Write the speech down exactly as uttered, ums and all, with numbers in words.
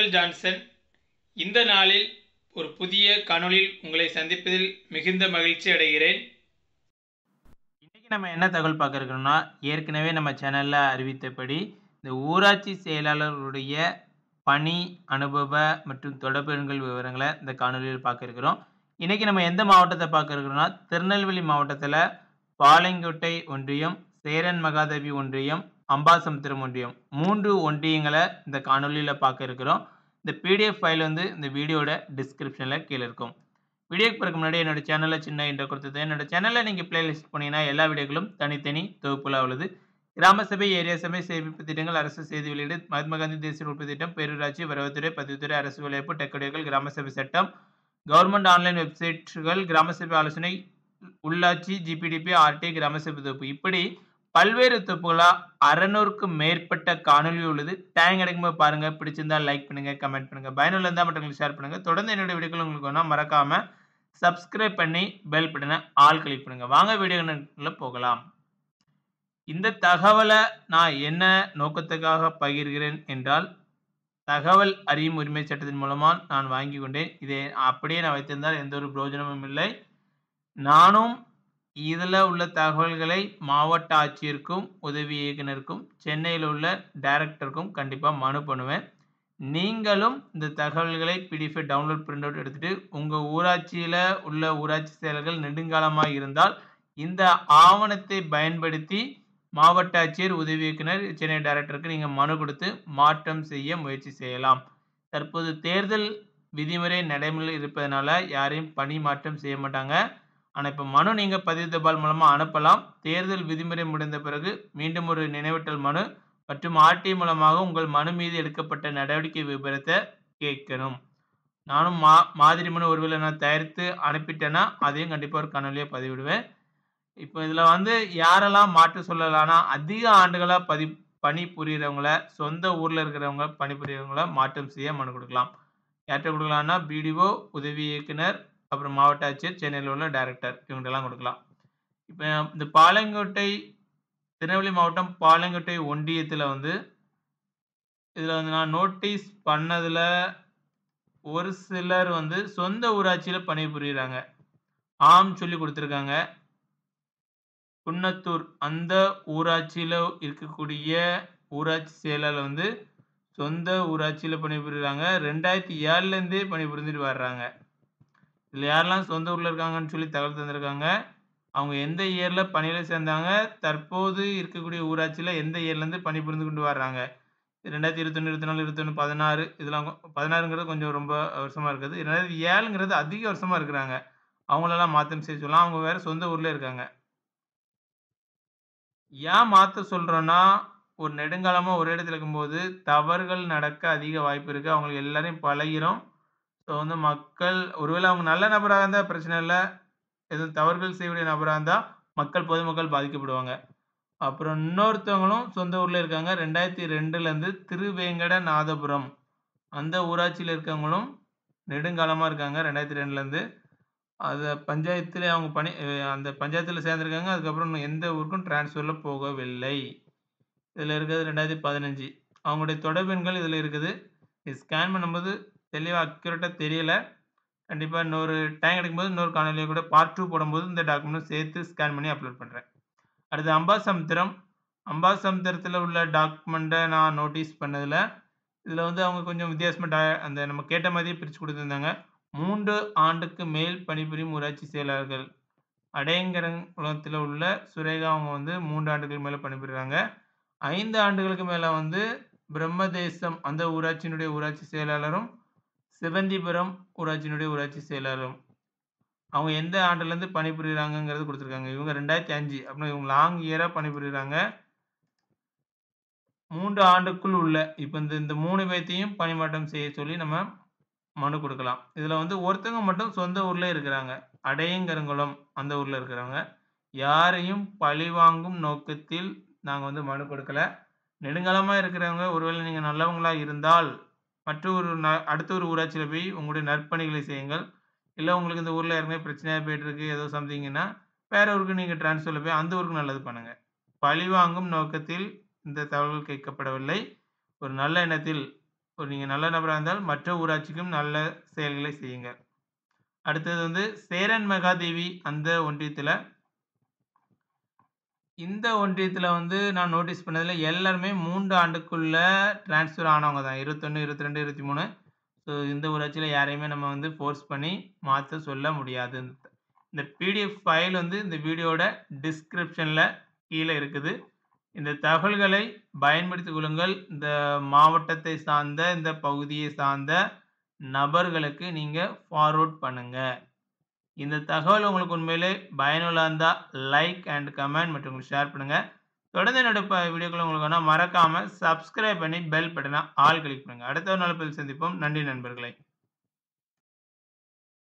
Michael Johnson. இந்த நாளில் ஒரு புதிய காணொளியில் உங்களை சந்திப்பதில் மிகுந்த மகிழ்ச்சி அடைகிறேன். இன்றைக்கி நம்ம என்ன தகவல் பார்க்க இருக்கிறோம்னா, ஏற்கனவே நம்ம சேனலில் அறிவித்தபடி இந்த ஊராட்சி செயலாளர்களுடைய பணி அனுபவ மற்றும் தொடர்பு எண்கள் விவரங்களை இந்த காணொலியில் பார்க்க இருக்கிறோம். இன்றைக்கி நம்ம எந்த மாவட்டத்தை பார்க்க இருக்கிறோம்னா, திருநெல்வேலி மாவட்டத்தில் பாளையங்கோட்டை ஒன்றியம், சேரன் மகாதேவி ஒன்றியம், அம்பாசமுத்திரம் ஒன்றியம் மூன்று ஒன்றியங்களை இந்த காணொலியில் பார்க்க இருக்கிறோம். இந்த பிடிஎஃப் ஃபைல் வந்து இந்த வீடியோட டிஸ்கிரிப்ஷனில் கீழே இருக்கும். வீடியோக்கு பிறகு முன்னாடி என்னோட சேனலில் சின்ன இன்ட்ரோ கொடுத்தது. என்னோட சேனலில் நீங்கள் பிளேலிஸ்ட் போனீங்கன்னா எல்லா வீடியோக்களும் தனித்தனி தொகுப்புலாம் உள்ளது. கிராம சபை, ஏரியா சபை, சேமிப்பு திட்டங்கள், அரசு செய்தி வெளியீடு, மகாத்மா காந்தி தேசிய உற்பத்தி திட்டம், பேரூராட்சி, வரவுத்துறை, பதிவுத்துறை, அரசு வேலைவாய்ப்பு, டெக்கடியோக்கள், கிராம சபை சட்டம், கவர்மெண்ட் ஆன்லைன் வெப்சைட்டுகள், கிராம சபை ஆலோசனை, உள்ளாட்சி, ஜிபிடிபி, ஆர்டி, கிராம சபை தொகுப்பு, இப்படி பல்வேறு தொகுப்புகளாக அறுநூறுக்கும் மேற்பட்ட காணொலி உள்ளது. டைம் கிடைக்கும்போது பாருங்கள். பிடிச்சிருந்தா லைக் பண்ணுங்கள், கமெண்ட் பண்ணுங்கள். பயனுள்ள இருந்தால் மற்றவங்களுக்கு ஷேர் பண்ணுங்கள். தொடர்ந்து என்னோட வீடியோக்கள் உங்களுக்கு வேணால் மறக்காமல் சப்ஸ்கிரைப் பண்ணி பெல் பட்டனை ஆல் கிளிக் பண்ணுங்கள். வாங்க வீடியோக்குள்ள போகலாம். இந்த தகவலை நான் என்ன நோக்கத்துக்காக பகிர்கிறேன் என்றால், தகவல் அறியும் உரிமை சட்டத்தின் மூலமாக நான் வாங்கி கொண்டேன். இதை அப்படியே நான் வைத்திருந்தால் எந்த ஒரு பிரயோஜனமும் இல்லை. நானும் இதில் உள்ள தகவல்களை மாவட்ட ஆட்சியருக்கும் உதவி இயக்குனருக்கும் சென்னையில் உள்ள டைரக்டருக்கும் கண்டிப்பாக மனு பண்ணுவேன். நீங்களும் இந்த தகவல்களை பிடிஎஃப் டவுன்லோட் பிரிண்ட் அவுட் எடுத்துகிட்டு உங்கள் ஊராட்சியில் உள்ள ஊராட்சி செயலர்கள் நெடுங்காலமாக இருந்தால் இந்த ஆவணத்தை பயன்படுத்தி மாவட்ட ஆட்சியர், உதவி இயக்குனர், சென்னை டைரக்டருக்கு நீங்கள் மனு கொடுத்து மாற்றம் செய்ய முயற்சி செய்யலாம். தற்போது தேர்தல் விதிமுறை நடைமுறையில் இருப்பதனால யாரையும் பணி மாற்றம் செய்ய மாட்டாங்க. ஆனால் இப்போ மனு நீங்கள் பதிவு தபால் மூலமாக அனுப்பலாம். தேர்தல் விதிமுறை முடிந்த பிறகு மீண்டும் ஒரு நினைவூட்டல் மனு மற்றும் ஆர்டி மூலமாக உங்கள் மனு மீது எடுக்கப்பட்ட நடவடிக்கை விபரத்தை கேட்கணும். நானும் மா மாதிரி மனு ஒருவேளை நான் தயாரித்து அனுப்பிட்டேன்னா அதையும் கண்டிப்பாக ஒரு காணொலியாக பதிவிடுவேன். இப்போ இதில் வந்து யாரெல்லாம் மாற்ற சொல்லலாம்னா, அதிக ஆண்டுகளாக பதி பணி புரிகிறவங்கள, சொந்த ஊரில் இருக்கிறவங்க பணி புரிகிறவங்கள மாற்றம் செய்ய மனு கொடுக்கலாம். யார்கிட்ட கொடுக்கலாம்னா, பிடிஓ, உதவி இயக்குனர், அப்புறம் மாவட்ட ஆட்சியர், சென்னையில் உள்ள டைரக்டர், இவங்கள்டெல்லாம் கொடுக்கலாம். இப்போ இந்த பாளையங்கோட்டை, திருநெல்வேலி மாவட்டம் பாளையங்கோட்டை ஒன்றியத்தில் வந்து இதில் வந்து நான் நோட்டீஸ் பண்ணதில் ஒரு சிலர் வந்து சொந்த ஊராட்சியில் பணிபுரிகிறாங்க. ஆம் சொல்லி கொடுத்துருக்காங்க. குன்னத்தூர் அந்த ஊராட்சியில் இருக்கக்கூடிய ஊராட்சி செயலாளர் வந்து சொந்த ஊராட்சியில் பணிபுரிகிறாங்க. ரெண்டாயிரத்தி ஏழுலேருந்தே பணிபுரிந்துட்டு வர்றாங்க. இதில் யாரெல்லாம் சொந்த ஊரில் இருக்காங்கன்னு சொல்லி தகவல் தந்திருக்காங்க. அவங்க எந்த இயரில் பணியில் சேர்ந்தாங்க, தற்போது இருக்கக்கூடிய ஊராட்சியில் எந்த இயர்லேருந்து பணிபுரிந்து கொண்டு வர்றாங்க. ரெண்டாயிரத்தி இருபத்தொன்று, இருபத்தி நாலு, இருபத்தொன்று, பதினாறு, இதெல்லாம் பதினாறுங்கிறது கொஞ்சம் ரொம்ப வருஷமாக இருக்குது. ரெண்டாயிரத்தி ஏழுங்கிறது அதிக வருஷமாக இருக்கிறாங்க. அவங்களெல்லாம் மாற்றம் செய்ய சொல்லலாம். அவங்க வேறு சொந்த ஊரில் இருக்காங்க. ஏன் மாற்ற சொல்கிறோன்னா, ஒரு நெடுங்காலமாக ஒரு இடத்துல இருக்கும்போது தவறுகள் நடக்க அதிக வாய்ப்பு இருக்குது. அவங்களுக்கு எல்லாரையும் பழகிறோம். ஸோ வந்து மக்கள் ஒருவேளை அவங்க நல்ல நபராக இருந்தால் பிரச்சனை இல்லை. எதுவும் தவறுகள் செய்யக்கூடிய நபராக இருந்தால் மக்கள், பொதுமக்கள் பாதிக்கப்படுவாங்க. அப்புறம் இன்னொருத்தவங்களும் சொந்த ஊரில் இருக்காங்க. ரெண்டாயிரத்தி ரெண்டுலேருந்து திருவேங்கடநாதபுரம் அந்த ஊராட்சியில் இருக்கவங்களும் நெடுங்காலமாக இருக்காங்க. ரெண்டாயிரத்தி ரெண்டுலேருந்து அதை பஞ்சாயத்தில் அவங்க பணி அந்த பஞ்சாயத்தில் சேர்ந்துருக்காங்க. அதுக்கப்புறம் எந்த ஊருக்கும் டிரான்ஸ்ஃபரில் போகவில்லை. இதில் இருக்கிறது ரெண்டாயிரத்தி பதினஞ்சு. அவங்களுடைய தொடர்பு எண்கள் இதில் இருக்குது. இது ஸ்கேன் பண்ணும்போது தெளிவாக அக்யூரேட்டாக தெரியல. கண்டிப்பாக இன்னொரு டைம் கிடைக்கும்போது இன்னொரு காணொலியை கூட பார்ட் டூ போடும்போது இந்த டாக்குமெண்ட் சேர்த்து ஸ்கேன் பண்ணி அப்லோட் பண்ணுறேன். அடுத்து அம்பாசமுத்திரம். அம்பாசமுத்திரத்தில் உள்ள டாக்குமெண்ட்டை நான் நோட்டீஸ் பண்ணதில் இதில் வந்து அவங்க கொஞ்சம் வித்தியாசமாக அந்த நம்ம கேட்ட மாதிரியே பிரித்து கொடுத்துருந்தாங்க. மூன்று ஆண்டுக்கு மேல் பணிபுரியும் ஊராட்சி செயலாளர்கள். அடையங்கரங்குளத்தில் உள்ள சுரேகா அவங்க வந்து மூன்று ஆண்டுகளுக்கு மேலே பணிபுரிகிறாங்க. ஐந்து ஆண்டுகளுக்கு மேலே வந்து பிரம்மதேசம் அந்த ஊராட்சியினுடைய ஊராட்சி செயலாளரும், சிவந்திபுரம் ஊராட்சியினுடைய ஊராட்சி செயலாளரும் அவங்க எந்த ஆண்டுலேருந்து பணிபுரிகிறாங்கங்கிறது கொடுத்துருக்காங்க. இவங்க ரெண்டாயிரத்தி அஞ்சு அப்படின்னா இவங்க லாங் இயராக பணிபுரிகிறாங்க. மூன்று ஆண்டுக்குள் உள்ள இப்போ இந்த இந்த மூணு பேர்த்தையும் பணிமாற்றம் செய்ய சொல்லி நம்ம மனு கொடுக்கலாம். இதில் வந்து ஒருத்தவங்க மட்டும் சொந்த ஊரில் இருக்கிறாங்க. அடையங்கரங்குளம் அந்த ஊரில் இருக்கிறவங்க. யாரையும் பழிவாங்கும் நோக்கத்தில் நாங்கள் வந்து மனு கொடுக்கல. நெடுங்காலமாக இருக்கிறவங்க ஒருவேளை நீங்கள் நல்லவங்களாக இருந்தால் மற்ற ஒரு ந அடுத்த ஒரு ஊராட்சியில் போய் உங்களுடைய நற்பணிகளை செய்யுங்கள். இல்லை உங்களுக்கு இந்த ஊரில் ஏற்கனவே பிரச்சனையாக போய்ட்டுருக்கு, ஏதோ சம்திங்கன்னா வேறு ஊருக்கு நீங்கள் டிரான்ஸ்ஃபரில் போய் அந்த ஊருக்கு நல்லது பண்ணுங்கள். பழிவாங்கும் நோக்கத்தில் இந்த தகவல்கள் கேட்கப்படவில்லை. ஒரு நல்ல எண்ணத்தில் ஒரு நீங்க நல்ல நபரா இருந்தால் மற்ற ஊராட்சிக்கும் நல்ல செயல்களை செய்யுங்க. அடுத்தது வந்து சேரன் மகாதேவி அந்த ஒன்றியத்தில இந்த ஒன்றியத்தில வந்து நான் நோட்டீஸ் பண்ணதில எல்லாருமே மூன்று ஆண்டுக்குள்ள ட்ரான்ஸ்ஃபர் ஆனவங்க தான். இருபத்தி ஒன்று, இருபத்தி இரண்டு, இருபத்தி மூன்று ஸோ இந்த ஊராட்சியில யாரையுமே நம்ம வந்து ஃபோர்ஸ் பண்ணி மாத்த சொல்ல முடியாது. இந்த பிடிஎஃப் ஃபைல் வந்து இந்த வீடியோட டிஸ்கிரிப்ஷன்ல கீழ இருக்குது. இந்த தகவல்களை பயன்படுத்திக் கொள்ளுங்கள். இந்த மாவட்டத்தை சார்ந்த, இந்த பகுதியை சார்ந்த நபர்களுக்கு நீங்க ஃபார்வர்ட் பண்ணுங்க. இந்த தகவல் உங்களுக்கு உண்மையிலே பயனுள்ளதா இருந்தா லைக் அண்ட் கமெண்ட் மற்றும் ஷேர் பண்ணுங்க. தொடர்ந்து என்னோட ப வீடியோக்கள் உங்களுக்கு வேணும்னா மறக்காம சப்ஸ்கிரைப் பண்ணி பெல் பட்டன ஆல் கிளிக் பண்ணுங்க. அடுத்த ஒரு நல்ல பதிவில் சந்திப்போம். நன்றி நண்பர்களே.